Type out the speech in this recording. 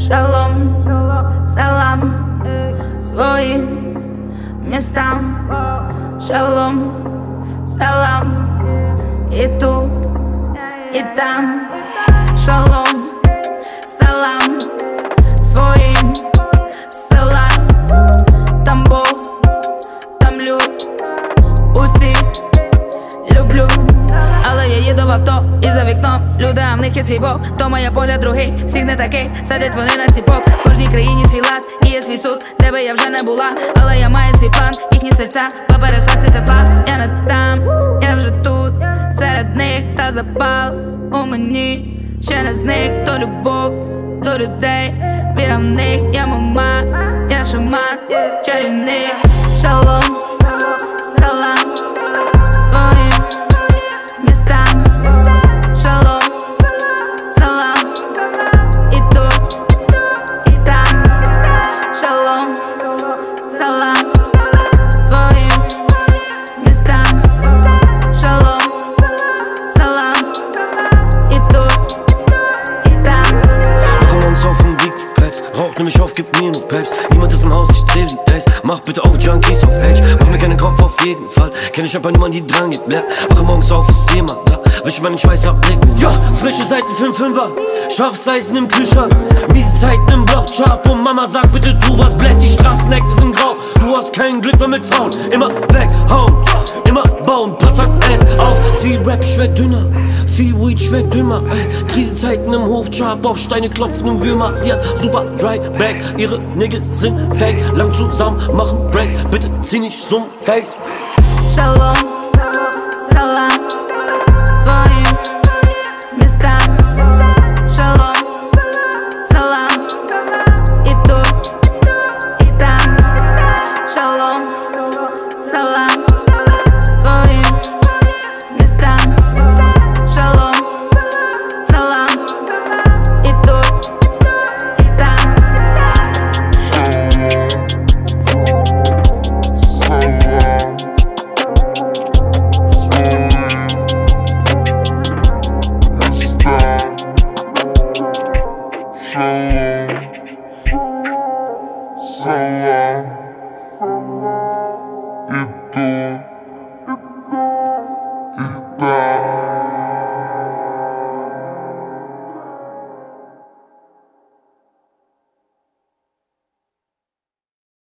Shalom, салам своим местам. Shalom, салам и тут, и там. Shalom, салам своим селам. Там Бог, там люд, усі люблю. Але я їду в авто і за вікном люди, а в них є свій Бог. То моя погляд другий, всіх не такий. Садять вони на ціпок. В кожній країні свій лад і є свій суд, де би я вже не була, але я маю свій план. Їхні серця по пересадці тепла. Я не там, я вже тут, серед них та запал у мені. Ще не зник, то любов до людей. Віра в них, я мама, я шаман, чарівник. Шалом, салам своїм местам. Шалом, салам і тут, і там. Шалом, салам своїм местам. Шалом, салам і тут, і там. Wache morgens auf und wieg die Packs. Rauch nimm mich auf, gib mir nur Peps. Niemand ist im Haus, ich zähl die Days. Mach bitte auf Junkies auf Edge. Mach mir keinen Kopf auf jeden Fall. Kenn ich aber niemand, die dran geht mehr. Wache morgens auf, ist jemand da. Wische meinen Schweiß ab, leg mir ja, frische Seiten 5-5er. Scharfseisen im Kühlschrank. Miese Zeiten im Block, Chap. Und Mama sagt bitte du was blät. Die Straßeneck ist im Grau. Du hast kein Glück mehr mit Frauen. Immer weghauen, immer bauen. Patzak es auf. Viel Rap schmeckt dünner. Viel Weed schmeckt dümmer. Krisenzeiten im Hof, Chap. Auf Steine klopfen und Würmer. Sie hat super dry back. Ihre Nägel sind fake. Lang zusammen, machen Break. Bitte zieh nicht so'n Face. Shalom, салам своим местам. Shalom, салам и тут, и там. Shalom, салам своим местам. Shalom, салам и тут, и там. Shalom.